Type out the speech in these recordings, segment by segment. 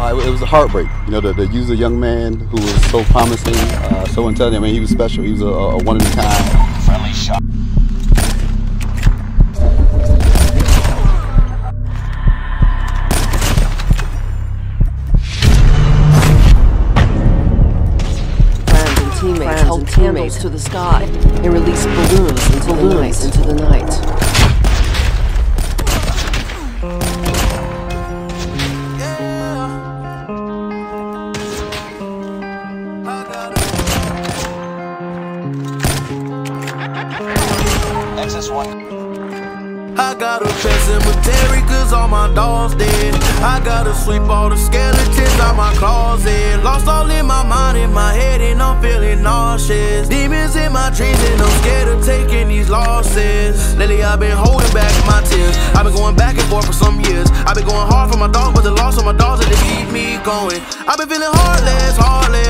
It was a heartbreak, you know, to use a young man who was so promising, so intelligent. I mean, he was special. He was a one of a kind. Friendly shot. Teammates held candles to the sky and released balloons into the night. I got a pet cemetery cause all my dogs dead. I gotta sweep all the skeletons out my closet. Lost all in my mind, in my head, and I'm feeling nauseous. Demons in my dreams and I'm scared of taking these losses. Lately I've been holding back my tears. I've been going back and forth for some years. I've been going hard for my dog, but the loss of my dogs that keep me going. I've been feeling heartless.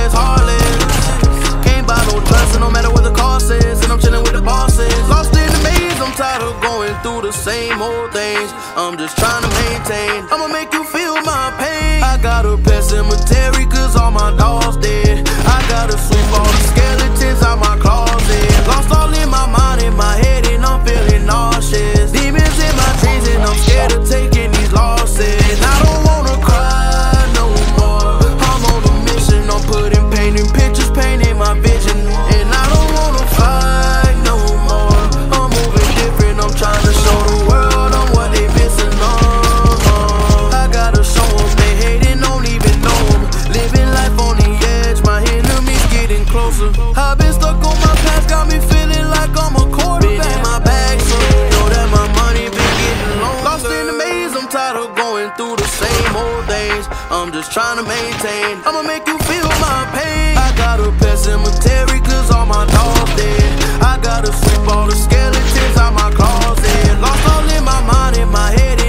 Can't buy no trust, and no matter what the cost is. And I'm chilling with the bosses. Lost in the maze, I'm tired of going through the same old things. I'm just trying to maintain. I'ma make you feel my pain. I got a pet cemetery cause all my dogs dead. I gotta sweep all the skeletons out my closet. Lost all in my mind, in my head, and I'm feeling nauseous. Demons in my dreams and I'm scared of taking these losses. I don't wanna cry no more. I'm on a mission, I'm putting pain in pictures, painting my vision. And I don't wanna fight no more. I'm moving different, I'm trying to show the world I'm what they missing on. I gotta show them they hating, don't even know them. Living life on the edge, my enemies getting closer. I've been stuck on my past, got me feeling like I'm a quarterback. Been in my bag, so know that my money been getting low. Lost in the maze, I'm tired of going through the same old things. I'm just trying to maintain. I'ma make you feel my pain. I got a pet cemetery cause all my dogs dead. I gotta sweep all the skeletons out my closet. Lost all in my mind, in my head,